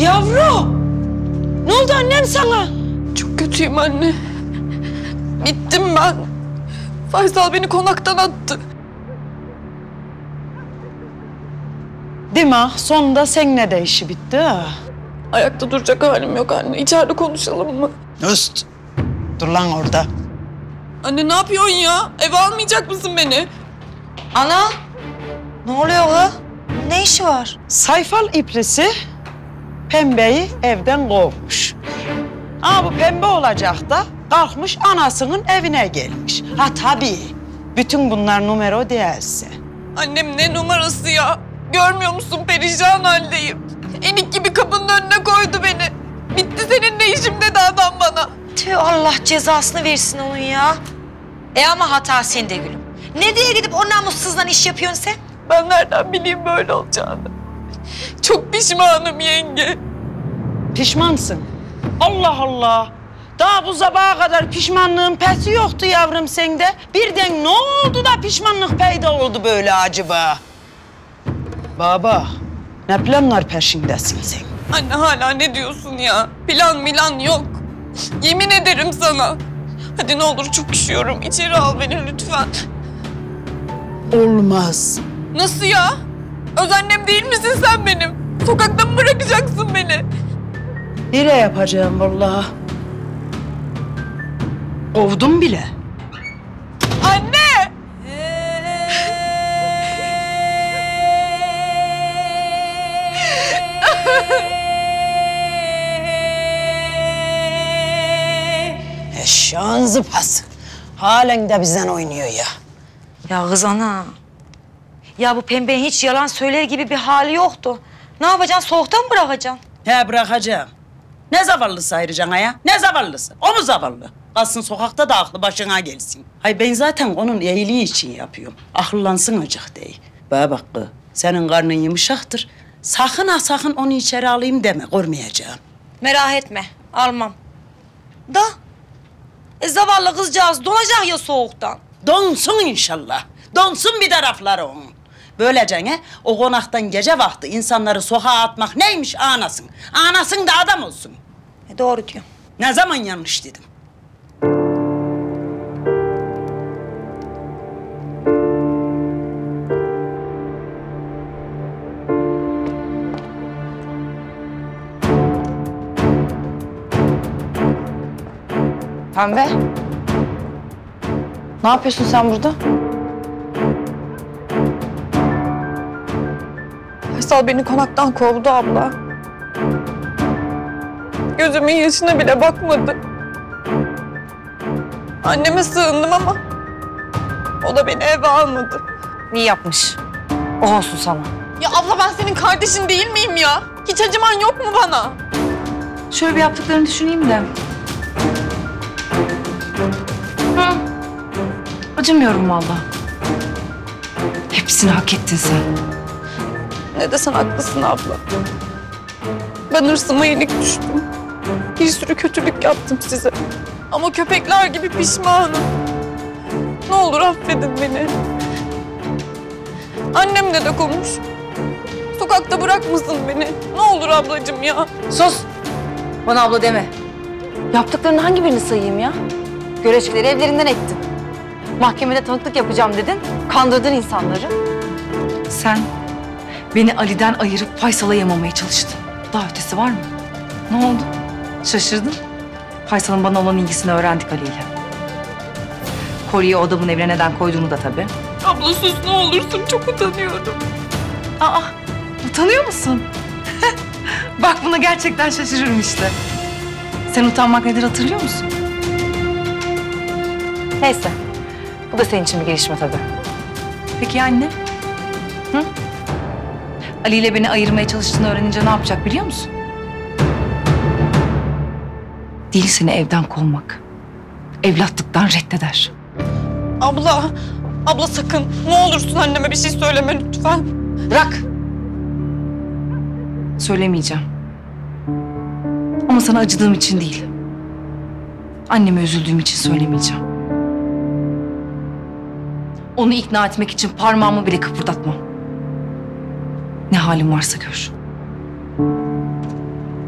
Yavrum! Ne oldu annem sana? Çok kötüyüm anne. Bittim ben. Faysal beni konaktan attı. Değil mi? Sonunda seninle de işi bitti ha. Ayakta duracak halim yok anne. İçeride konuşalım mı? Üst. Dur lan orada. Anne ne yapıyorsun ya? Eve almayacak mısın beni? Ana! Ne oluyor ha? Ne işi var? Sayfal iplisi Pembe'yi evden kovmuş. Ama bu Pembe olacak da kalkmış anasının evine gelmiş. Ha tabii. Bütün bunlar numara değilse. Annem ne numarası ya? Görmüyor musun perişan haldeyim. Enik gibi kapının önüne koydu beni. Bitti seninle işim dedi adam bana. Tüh Allah cezasını versin onun ya. Ama hata sende gülüm. Ne diye gidip o namussuzdan iş yapıyorsun sen? Ben nereden bileyim böyle olacağını? Çok pişmanım yenge. Pişmansın. Allah Allah. Daha bu sabaha kadar pişmanlığın pesi yoktu yavrum sende. Birden ne oldu da pişmanlık peyda oldu böyle acaba? Baba, ne planlar peşindesin sen? Anne hala ne diyorsun ya? Plan milan yok. Yemin ederim sana. Hadi ne olur çok üşüyorum. İçeri al beni lütfen. Olmaz. Nasıl ya? Öz annem değil misin sen benim? Sokakta mı bırakacaksın beni? Nereye yapacağım vallahi? Kovdum bile. Anne! Eşşağın zıpası. Halen de bizden oynuyor ya. Ya kız ana. Ya bu Pembe'nin hiç yalan söyler gibi bir hali yoktu. Ne yapacaksın? Soğukta mı bırakacaksın? He bırakacağım. Ne zavallısı ayıracaksın ya? Ne zavallısı? O mu zavallı? Kalsın sokakta da aklı başına gelsin. Hay ben zaten onun iyiliği için yapıyorum. Akıllansın acık değil. Bana bak kız, senin karnın yumuşaktır. Sakın ha sakın onu içeri alayım deme, görmeyeceğim. Merak etme. Almam. Da. Zavallı kızcağız donacak ya soğuktan. Donsun inşallah. Donsun bir tarafları onun. Böylece o konaktan gece vakti insanları sokağa atmak neymiş anasın. Anasın da adam olsun. Doğru diyor. Ne zaman yanlış dedim? Pembe. Ne yapıyorsun sen burada? Faysal beni konaktan kovdu abla. Gözümün yaşına bile bakmadı. Anneme sığındım ama o da beni eve almadı. İyi yapmış. O olsun sana. Ya abla ben senin kardeşin değil miyim ya? Hiç acıman yok mu bana? Şöyle bir yaptıklarını düşüneyim de. Hı. Acımıyorum vallahi. Hepsini hak ettin sen. Ne desen haklısın abla. Ben hırsıma yenik düştüm. Bir sürü kötülük yaptım size. Ama köpekler gibi pişmanım. Ne olur affedin beni. Annemle de konuş. Sokakta bırakmasın beni. Ne olur ablacığım ya. Sus! Bana abla deme. Yaptıklarının hangi birini sayayım ya? Göreçkileri evlerinden ettin. Mahkemede tanıklık yapacağım dedin. Kandırdın insanları. Sen beni Ali'den ayırıp Faysal'a yamamaya çalıştın. Daha ötesi var mı? Ne oldu? Şaşırdın. Faysal'ın bana olan ilgisini öğrendik Ali ile. Kolyeyi o adamın evine neden koyduğunu da tabii. Abla sus ne olursun çok utanıyorum. Aa, utanıyor musun? Bak buna gerçekten şaşırırım işte. Sen utanmak nedir hatırlıyor musun? Neyse. Bu da senin için bir gelişme tabii. Peki ya anne? Hı? Ali ile beni ayırmaya çalıştığını öğrenince ne yapacak biliyor musun? Değil seni evden kovmak. Evlatlıktan reddeder. Abla sakın. Ne olursun anneme bir şey söyleme lütfen. Bırak. Söylemeyeceğim. Ama sana acıdığım için değil. Anneme üzüldüğüm için söylemeyeceğim. Onu ikna etmek için parmağımı bile kıpırdatmam. Ne halim varsa gör.